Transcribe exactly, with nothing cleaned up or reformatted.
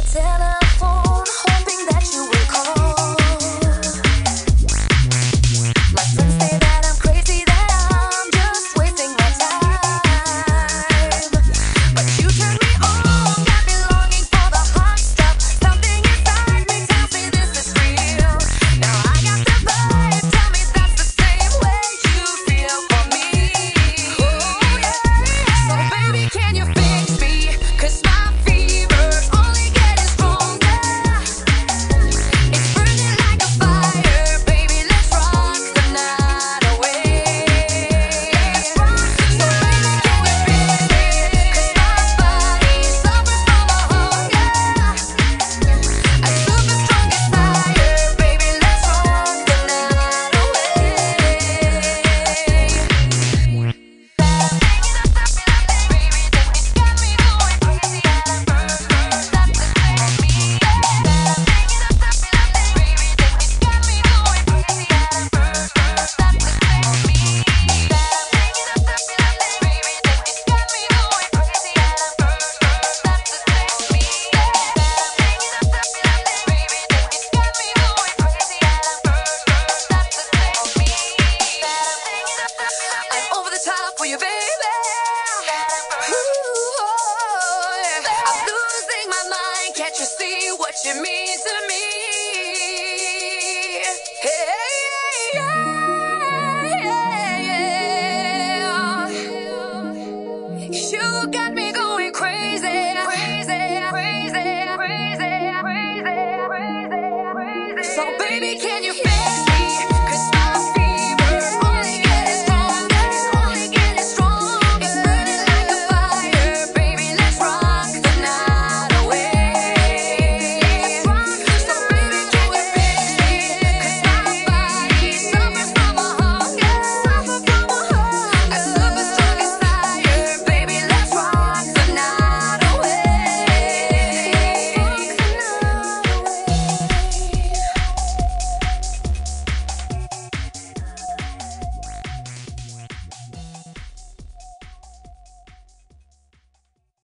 telephone, hoping that you will call. My friends say that I'm crazy, that I'm just wasting my time. But you turn me on, got me longing for the hot stuff. Something inside me tells me this is real. Now I got the vibe, tell me that's the same way you feel for me. Oh yeah. So baby, can you fix me? 'Cause my fever's only getting stronger. It's burning like a fire, baby, let's rock the night away. Let's rock the night. So baby, can you fix me? 'Cause my body suffers from a hunger. A super strong desire, baby, let's rock the night away. I'm over the top for you, baby. Ooh, oh, yeah. I'm losing my mind. Can't you see what you mean to me? Hey.